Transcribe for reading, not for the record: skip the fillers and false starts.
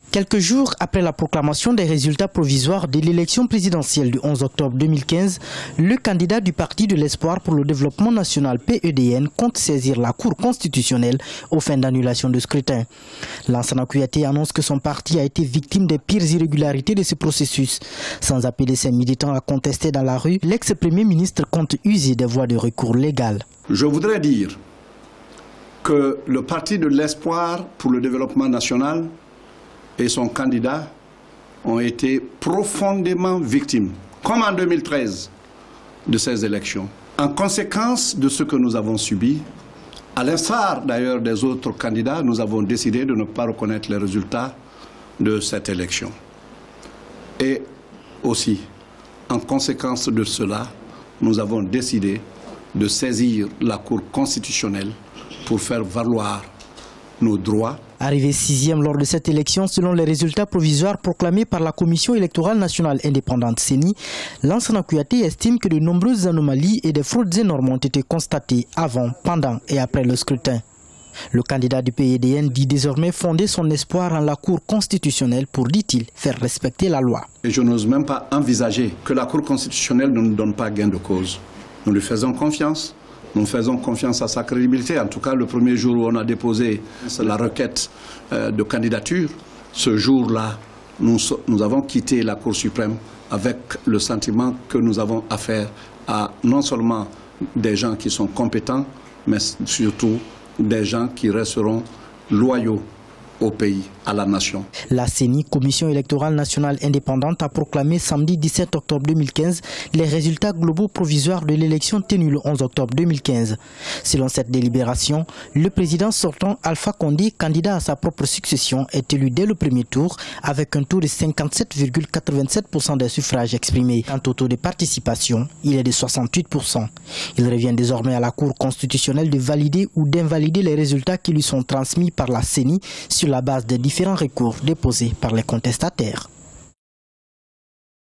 Quelques jours après la proclamation des résultats provisoires de l'élection présidentielle du 11 octobre 2015, le candidat du Parti de l'Espoir pour le développement national PEDN compte saisir la Cour constitutionnelle aux fins d'annulation de scrutin. Lansana Kouyaté annonce que son parti a été victime des pires irrégularités de ce processus. Sans appeler ses militants à contester dans la rue, l'ex-premier ministre compte user des voies de recours légales. Je voudrais dire que le Parti de l'Espoir pour le développement national et son candidat ont été profondément victimes, comme en 2013, de ces élections. En conséquence de ce que nous avons subi, à l'instar d'ailleurs des autres candidats, nous avons décidé de ne pas reconnaître les résultats de cette élection. Et aussi, en conséquence de cela, nous avons décidé de saisir la Cour constitutionnelle pour faire valoir nos droits. Arrivé 6e lors de cette élection, selon les résultats provisoires proclamés par la Commission électorale nationale indépendante CENI, Lansana Kouyaté estime que de nombreuses anomalies et des fraudes énormes ont été constatées avant, pendant et après le scrutin. Le candidat du PEDN dit désormais fonder son espoir en la Cour constitutionnelle pour, dit-il, faire respecter la loi. Et je n'ose même pas envisager que la Cour constitutionnelle ne nous donne pas gain de cause. Nous lui faisons confiance. Nous faisons confiance à sa crédibilité. En tout cas, le premier jour où on a déposé la requête de candidature, ce jour-là, nous avons quitté la Cour suprême avec le sentiment que nous avons affaire à non seulement des gens qui sont compétents, mais surtout des gens qui resteront loyaux au pays, à la nation. La CENI, Commission électorale nationale indépendante, a proclamé samedi 17 octobre 2015 les résultats globaux provisoires de l'élection tenue le 11 octobre 2015. Selon cette délibération, le président sortant Alpha Condé, candidat à sa propre succession, est élu dès le premier tour avec un taux de 57,87% des suffrages exprimés. Quant au taux de participation, il est de 68%. Il revient désormais à la Cour constitutionnelle de valider ou d'invalider les résultats qui lui sont transmis par la CENI sur la base des différents recours déposés par les contestataires.